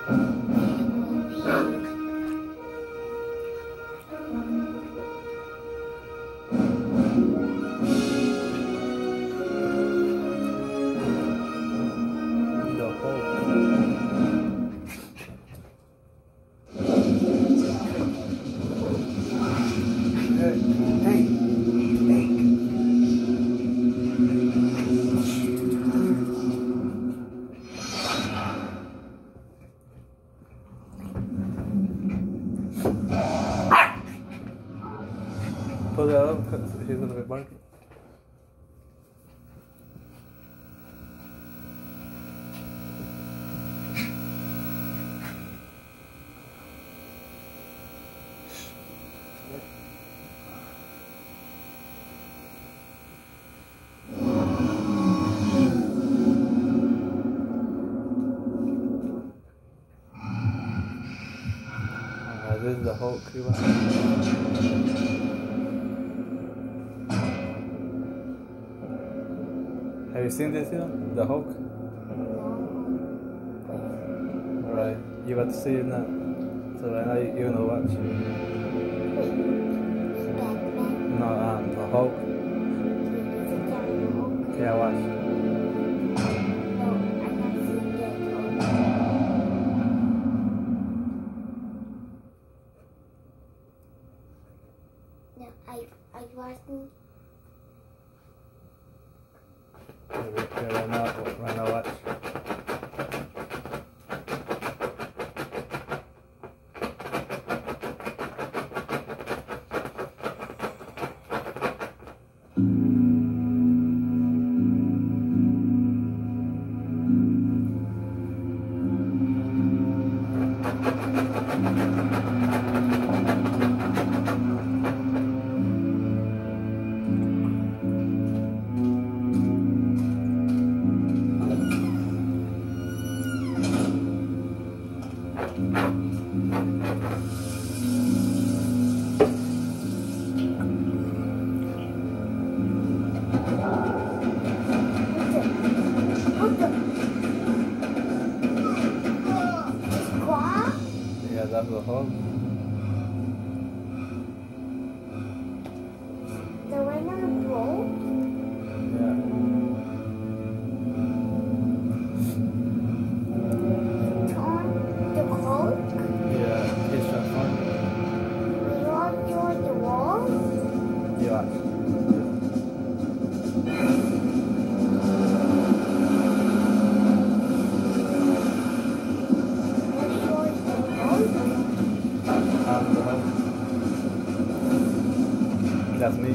Pull that up because he's going to be barking. This is the Hulk. Have you seen this film? The Hulk? Alright, you got to see it now. So right now you're gonna watch. No, the Hulk. Yeah, watch. I wasn't. Right now, watch. Yeah, that's the Hulk. The one on the road? Yeah. On the Hulk? Yeah, he's transformed. We all join the wall? Yeah. That's me.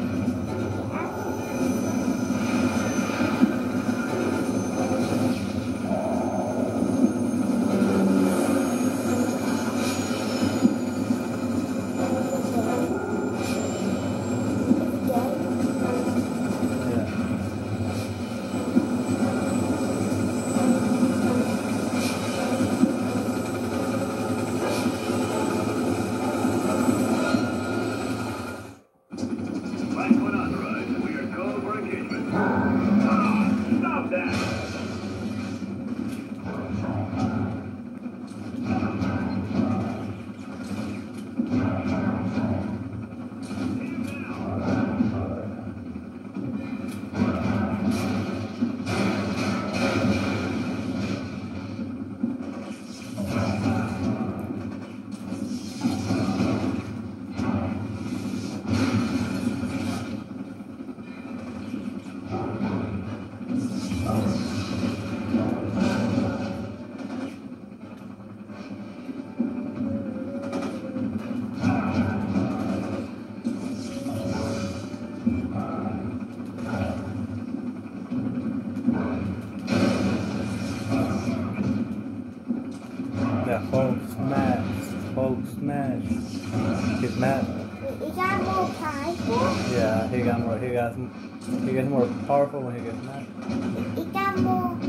Yeah, Hulk smash. Hulk smash. He's mad. He got more powerful? Yeah, he gets more powerful when he gets mad. He got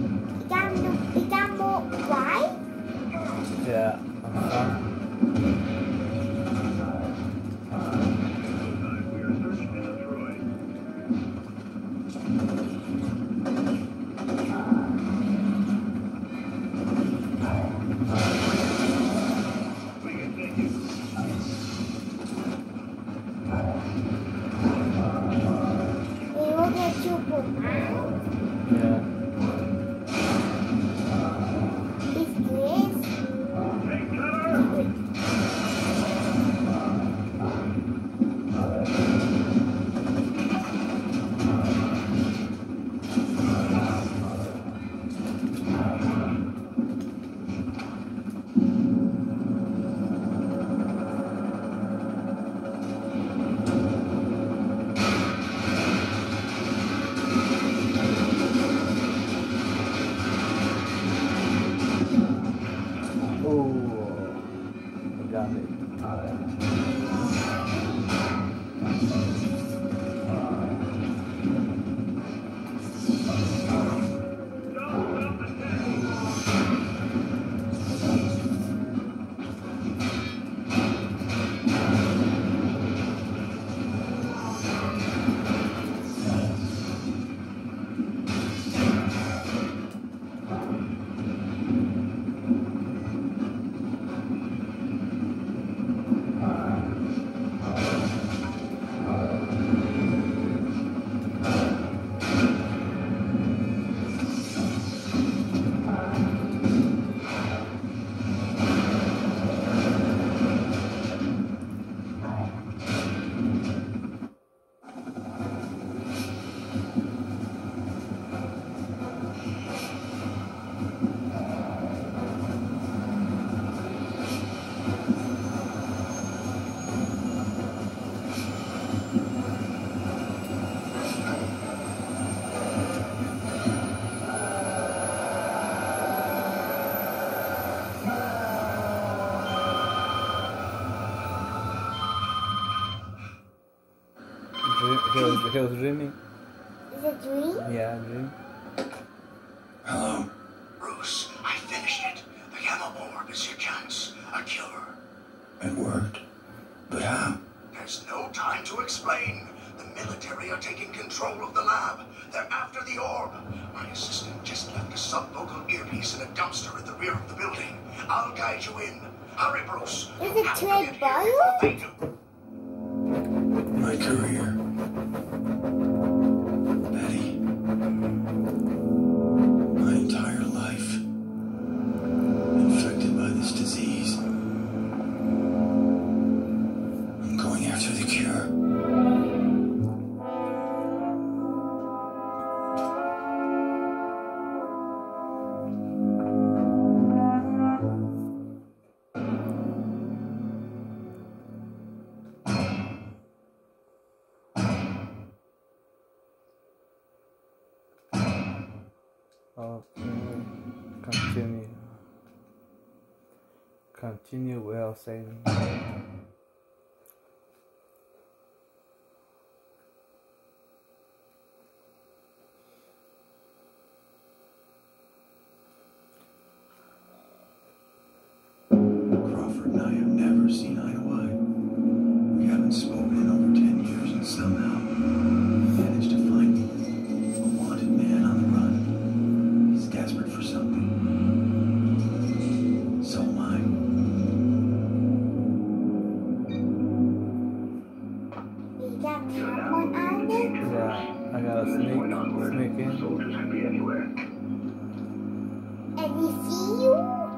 more white? Yeah. Oh, it got me. He was dreaming. Is it a dream? Yeah, dream. Hello, Bruce. I finished it. The gamma orb is your chance. A cure. It worked. But how? There's no time to explain. The military are taking control of the lab. They're after the orb. My assistant just left a subvocal earpiece in a dumpster at the rear of the building. I'll guide you in. Hurry, Bruce. Is it Trey Bio? My career. Betty. My entire life. Infected by this disease. I'm going after the cure. Continue. Continue well saving. Crawford and I have never seen eye to eye. We haven't spoken in over 10 years and somehow managed to find me. A wanted man on the run. He's desperate for something. So am I. You got someone on it? Yeah, I gotta sneak in. Soldiers can be anywhere. And he see you?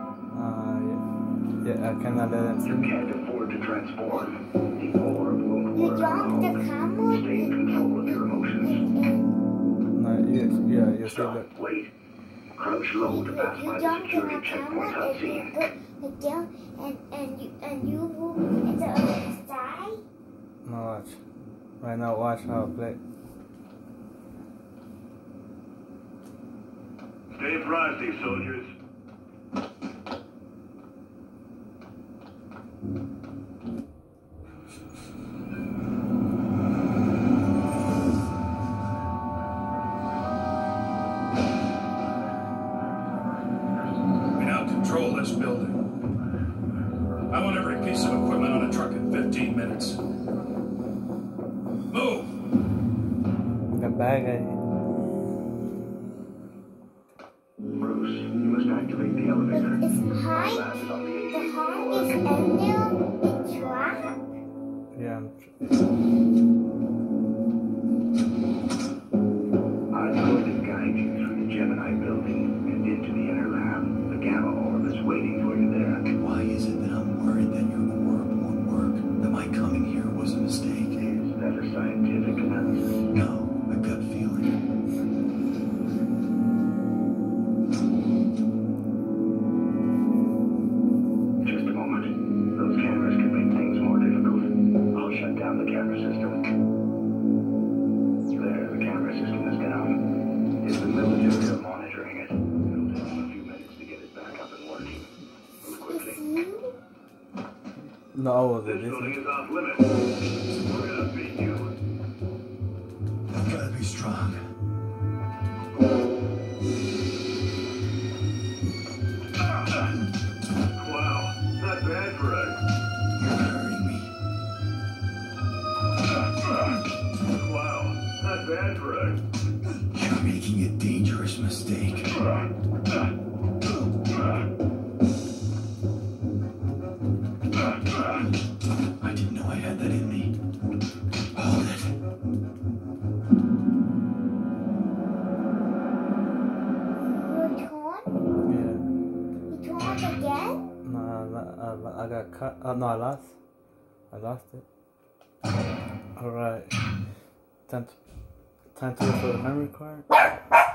Yeah, I cannot let him see me. Can't afford to transform. The orb won't You work. dropped the camera? Stay in control of your emotions. No, yeah, you see Stop. that. Wait. Crouch low to pass You by the jumped in security the checkpoint camera unseen. and you go and you move into the other side? No, watch. Right now, watch how I play. Stay apprised, these soldiers. We now control this building. I want every piece of equipment on a truck in 15 minutes. Move! The bag I Bruce, you must activate the elevator. It's high. Lab is on the The 18th heart floor. is under the truck. yeah, I'm going to guide you through the Gemini building and into the inner lab. The gamma orb is waiting for you there. Why is it that I'm worried that your orb won't work? That my coming here was a mistake? Is that a scientific analysis? No, a gut feeling. Just a moment. Those cameras can make things more difficult. I'll shut down the camera system. No, This this building is is off limits. We're gonna beat you. I've got to be strong. Wow, not bad for us. You're hurting me. Wow, not bad for us. You're making a dangerous mistake. I didn't know I had that in me. Hold it. You're torn? yeah. You torn again? No, I got cut. No, I lost. I lost it. All right. Time to look for the memory card.